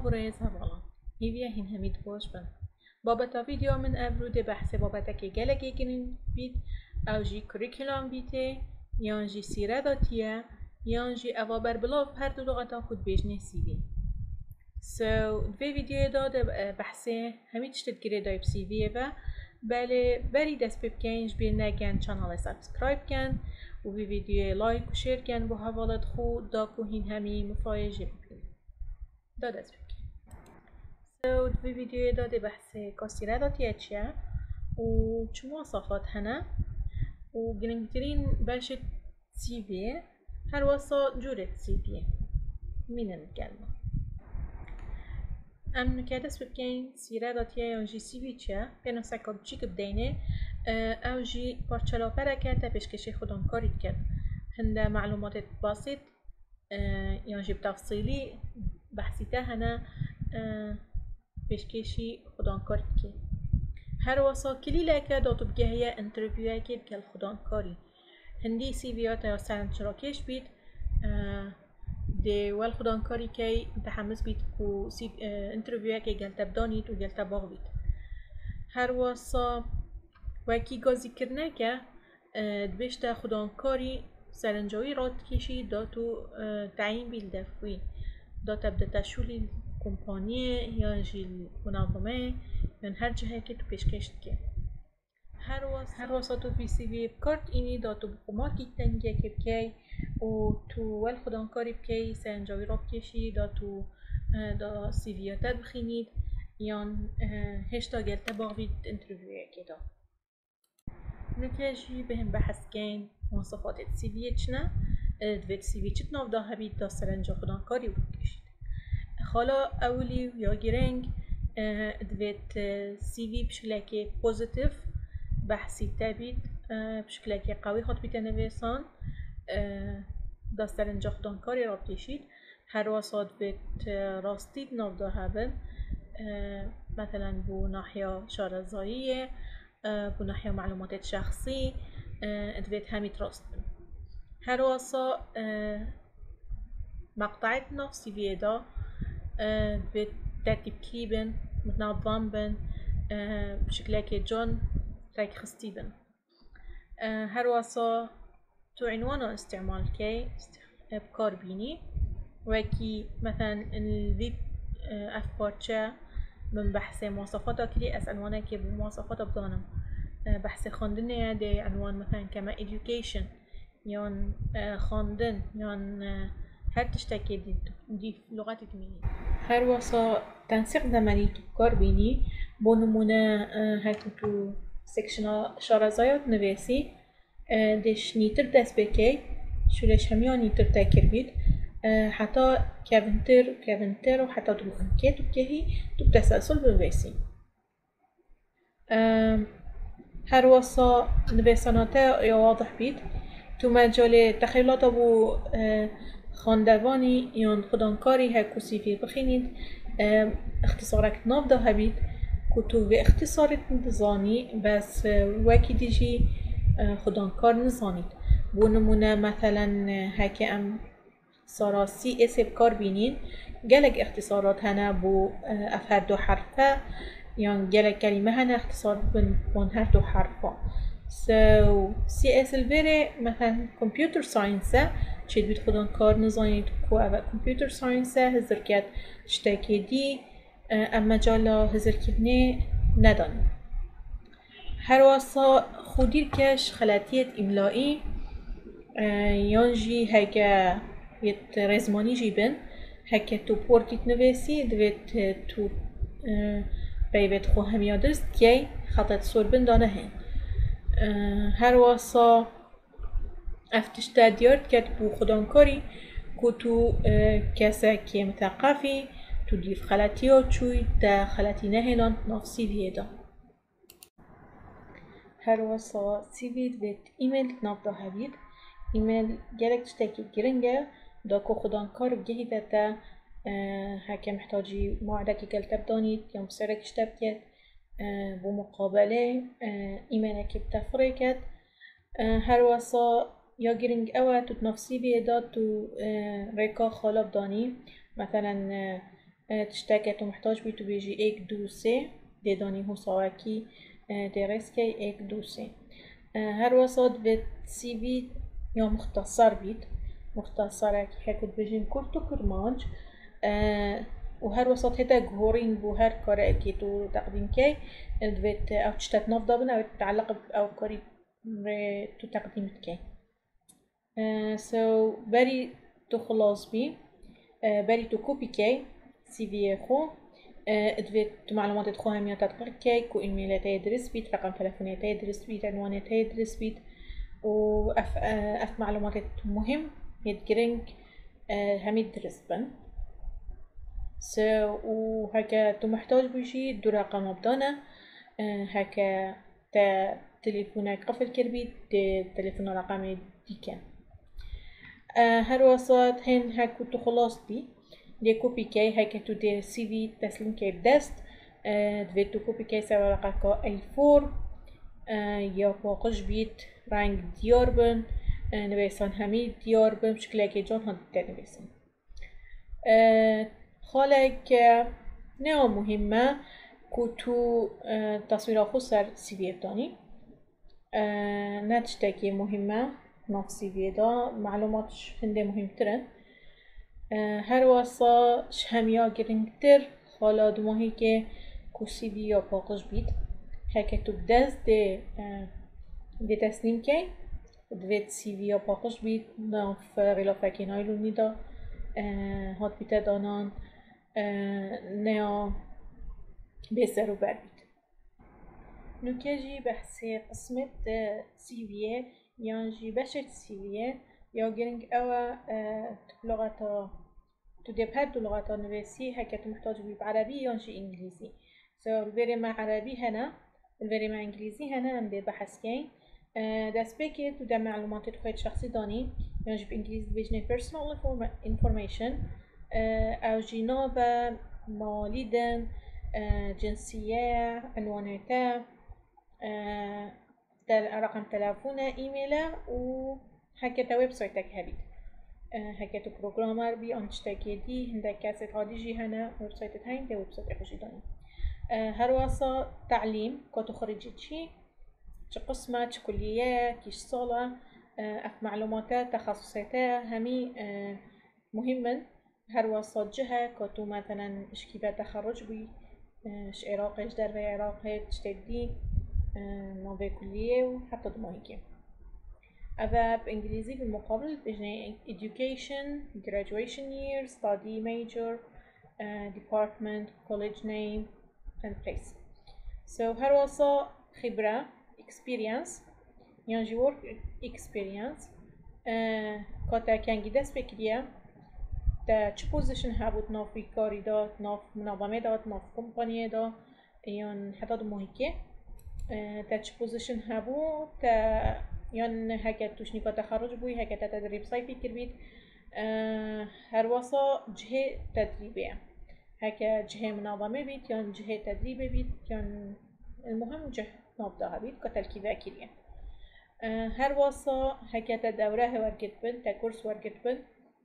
هوريز هفالان هیویا هین همید باش بن بابتا ویدیو من افرود بحث بابتا که گلگی گرین بید او جی کریکولام بیته یان جی سیره داتیه یان جی اوا بربلاف هر دو لغتا خود بیجنه سیوی دوی ویدیو داده بحثه همید شتت گره دایب سیویه و بله بری دست بکنج بیر نگن چانال سابسکرایب کن و بی ویدیو لایک و شیر کن و حوالت خود داکو هین همی مفایجه بکن داد دست بکن دوی ویدیو داده بحث کاسیره داتیه چیه و چه مواصفات هنه و گرنگترین باشد سیویه هر واسا جورت سیویه مینن الكلمة ام نکدس بکن سیره داتیه یا جی سیوی چه بنا سکاب چی که بدینه او جی پارچلا پرکه تا پیشکشی خودم کارید کرد هنده معلومات بسيط یا جی بتفصیلی بحثی ته هنه پیشکشی خودم کارید کرد هر واسا کلی لکه داتو بگه هیا انترویوه کرد که خودم کاری هندی سیویات یا سرنچراکش بید دی ول خودان کاری که متحمس بید کو انترویوه که گلت بدانید و گلت باغ بید هر واسا وکی گازی کرنه که دوشت خودان کاری سرنجاوی راد کشی داتو تعیین بیلده فوی داتا بده تشولی کمپانیه یا جیل منظمه یا هر جهه که تو پیشکشت که هر واسا تو في سي في بكارت اینی داتو بقمارکی تنگه که بکی و تو ول خودان کاری بکی سنجاوی راب کشی داتو دا سی ویاتا بخینید یان هشتا گلتا باقید انترویوه که دا نکجی بهم بحث کن مواصفات سی وی چنه دوید سی وی چت ناف دا هبید دا سرنجا خودان کاری بود کشید خالا اولی یا گرنگ دوید سی وی بشکلکی پوزیتیف بحثی تبید بشکلی که قوی خود بیت نویسان دستر اینجا خودان کاری را کشید هر واسات بیت راستید ناف دا هبن مثلا بو ناحیه شارزاییه بو ناحیه معلومات شخصی ادویت همید راست بن هر واسا مقطعات نفسی بیدا بیت ترتیب کی بن متنظم بن بشکلی که جان تاك خستيبن هر واسا تو عنوان استعمال كي بكار بيني وكي مثلا الفيب اف بارتشا من بحث مواصفاتها كلي اس عنوانه كي بمواصفاتها بدانم بحث خواندن دي عنوان مثلا كما education يان خواندن يان هر تشتكي دي لغات تميني هر واسا تنسيق زمني بكار بيني بونمونه هكو تو سیکشن شارزایات نویسی دش نیتر دست بکی شولش همیان نیتر تکر بید حتی کونتر و حتی دو انکه تو بکهی تو بتسلسل بنویسی هر واسا نویساناته یا واضح بید تو مجال تخیلات ابو خاندوانی یا خودانکاری هکو سیفی بخینید اختصارک ناف ده هبید كتب اختصار نظاني بس وكي تجي خدان كار نظانيت بونمونه مثلا هكي ام اختصارات سي اس بكار بينين جالك اختصارات هنا بو افهر دو حرفة يعني جالك كلمة هنا اختصار بون هر دو حرفة سي اس الفيري مثلا كمبيوتر ساينس تشيد بيت خدان كار نظانيت كو اوه كمبيوتر ساينس هزر كات تشتاكي دي اما جالا هزر کردنه ندانیم هر واسا خودیر کش خلطیت املائی یانجی هکه یت رزمانی جیبن هکه تو پورتیت نویسی دوید تو بیوید خو همیا درست که خطت سور بن دانه هن هر واسا افتش تدیارد کت بو خودانکاری که تو کسا که متقفی تو دیف خلطی ها چوی تا خلطی نهلان ناف سیویه دا هر واسا سیوید بیت ایمیل ناف دا هبید ایمیل گلک تشتاکی گرنگه دا که خودان کار بگهی تا هکه محتاجی موعده که گل تبدانید یا مصیره کشتب کد بو مقابله ایمیل که بتفره کد هر واسا یا گرنگ اوه تو ناف سیویه دا تو ریکا خالب دانی مثلا تشتاكي تو محتاج بي تو بيجي ايك دو سي دي داني هو سواكي درسكي ايك دو سي هر وسط بيت سي في يا مختصر بيت مختصرك هكو بيجين كل كرمانج وهر وسط هتا جهورين بو هر كاره اكي تو تقديم كي دويت او تشتات نفضة بنا او تتعلق او كاري تو تقديم كي so بري تو خلاص بي بري تو كوبي كي سي في خو دويت تو معلومات خو هم تدقيق كي كو ايميلات يدرس بيت رقم تلفونات يدرس بيت عنوانات يدرس بيت و اف معلومات مهم يتجرنج هم يدرس بن so وهكا تو محتاج بيجي دو رقم بدانا هكا تا تليفونك قفل كربيت تليفون رقمي ديكا هر وسط هن هكو تو خلاص بي دي كوبي كي هكا تو دي سي في تسليم كي بدست دوي تو كوبي كي سوا رقاكا اي فور يا باقش بيت رنگ ديار بن نويسان همي ديار بن بشكل كي جان هاد تنويسان خالك نه مهمه که تو تصویر خود سر سی وی دانی نه تشتاكي مهمه ناف سی وی دا معلوماتش هنده مهمترن هر واسا همیا گرنگتر حالا دو ماهی که سی وی یا باقش بید هکه تو بدست ده تسلیم که دوید سی وی یا باقش بید ناف غلافکی نایلونی دا هات بیته دانان نیا بسر و بر بید نوكاجي بحثي قسمة سيفية يانجي بشت سيفية يا جرينج أوا لغة تدبهد لغة نفسي هكا محتاج بي بعربي يانجي إنجليزي الفيري مع عربي هنا الفيري مع إنجليزي هنا عم بحث كين دست بكي تدا معلومات تخيط شخصي داني يانجي بإنجليزي بيجني personal information أو جنابة ماليدن جنسية عنواناته رقم تلفونه ايميله و هكذا ويب سايتك هبيت هكذا بروجرامر بي انشتاكي دي هندك كاسيت هادي جي هنا ويب سايت هاي ده ويب سايت خوشي داني هرواسا تعليم كاتو خريجي شي قسمة كلية كيش صالة اف معلومات تخصصاتها همي مهما هرواسا جهة كاتو مثلا اشكيبه تخرج بي اش عراقي اش دربي عراقي تشتدي نوبي كلية وحتى دماغي أذا بإنجليزي بالمقابل بيجني education, graduation year, study major, department, college name and place. So هرواسا خبرة experience يعني work experience كاتا كان جدس بكريا تا چه پوزیشن هبود ناف بیکاری داد ناف منظمه داد ناف کمپانی داد یان حتی دو ماهیکه تا چه پوزیشن هبود تا یان هکت توش نیکا تخرج بوی هکت تدریب صیفی کر بید هر واسا جهه تدریبه هکت جهه منظمه بید یان جهه تدریبه بید یان المهم جهه نابداها بید که تلکیبه کریه هر واسا هکت دوره ورگت بند تا کورس ورگت بند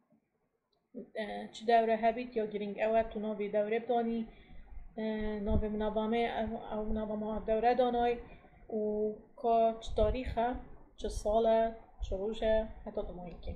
چه دوره هبید یا گرینگ اوه تو ناوی دوره بدانی ناوی منظمه او منظمه دوره دانای و که چه تاریخه چه ساله چه روشه حتی دمایی که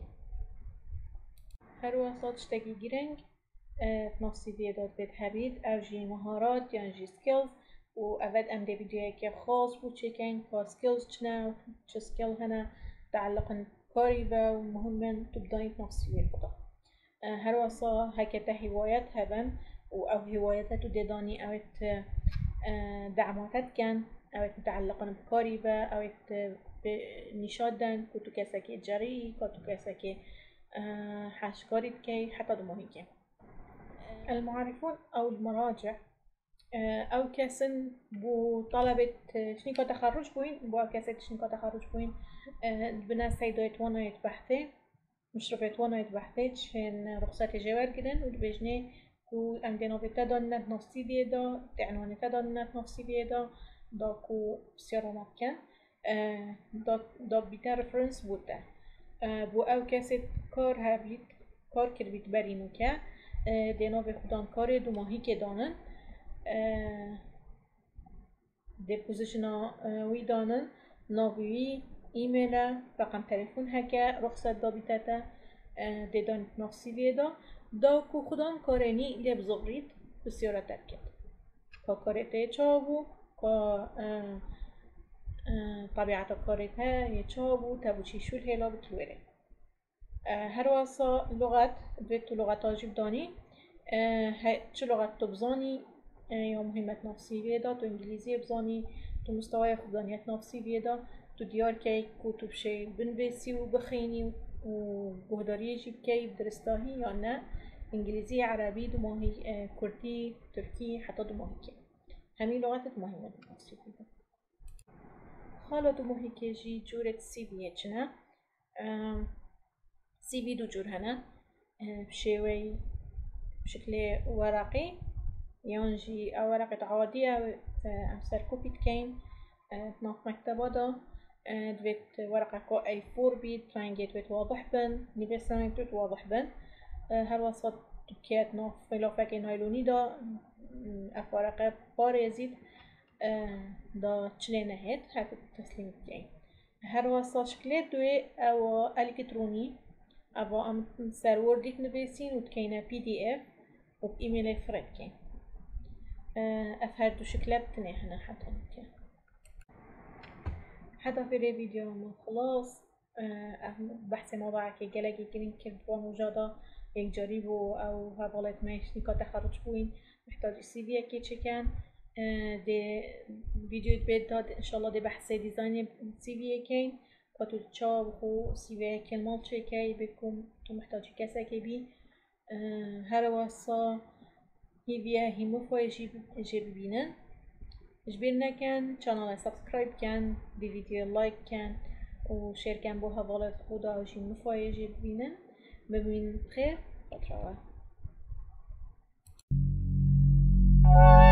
هر واسه تشتگی گرینگ نفسی بیداد بید هبید او جی مهارات یا جی سکیلز و اول ام دی ویدیوی که خاص بود چکن که سکیلز چنو چه سکیل هنه تعلقا کاری و مهمن تبداین نفسی بیداد هر واسا هكذا هوايات هبن أو هوايات تداني أو دعماتات كان أو متعلقة بكاريبة أو بنشادن كتو كاسكي جري كتو كاسكي حاشكاري كي حتى دموهيكي المعرفون أو المراجع أو كاسن بو طلبة شنيكا تخرج بوين بو كاسة شنيكا تخرج بوين بناس سيدويت وانا بحثي مش رفعت وانا يتبحثت شن رخصات جوار جدن ودبجني كو عندنا بتدانت نفسي بيدا تعنوان تدانت نفسي بيدا داكو بسيارة مكان دا بيتا ريفرنس بوده بو او كاسة كار هبيت كار كربيت برينو كا دینا به خودان کار 2 ماهی که دانن دی پوزیشن وی دانن ناوی ایمیل رقم تلفن هکه رخصت دا بیتتا دی دانت نقصی ویدا دا کو خودان کارنی لب زغرید بسیاره ترکت که کارته چابو که طبیعت کارته یه چابو تبو چی شول هلا بتلوره هر واسا لغت دویت تو لغت آجیب دانی چه لغت تو بزانی یا مهمت نفسی ویدا تو انگلیزی بزانی تو مستوای خودانیت نفسی ویدا تو دیار که کتب شی بنویسی و بخینی و گهداری جیب که درستاهی یا نه انگلیزی عربی 2 ماهی کردی ترکی حتی 2 ماهی که همین لغت مهمت نفسی ویدا حالا 2 ماهی که جی جورت سی ویه چنه سی وی 2 جور هنه بشوي بشكل ورقي ينجي ورقة عادية أمسر كوبي كين تناف مكتبة دا دويت ورقة كو أي 4 بيت رنجي دويت واضح بن نبسان دويت واضح بن هر وصفت تبكيات ناف فلافك نايلوني دا أف ورقة بار يزيد دا تشلينه هيد هاكو تسليم كين هر وصفت شكلت دوي أو إلكتروني أبا أم سر ورديك نبيسين وتكينا PDF وبإيميل فرد كين أفهردو شكلات تنيحنا حتى نكين حتى في الفيديو ما خلاص بحث موضوع كي جلاجي كرين كردوان وجادا يك جريبو أو هبالت مايش نكا تخرج بوين محتاج سي في كي تشكان دي فيديو تبيت داد إن شاء الله دي بحث ديزاين سي في كين كاتو تشاب خو سيفي كلمات شكاي بكم تو محتاج كسا كي بي هر واسا هيفيا همو فايجي ببينن اجبرنا كان چانال سبسكرايب كان دي فيديو لايك كان و شير كان بو هوالات خودا وجي مفايجي ببينن ببين خير فترة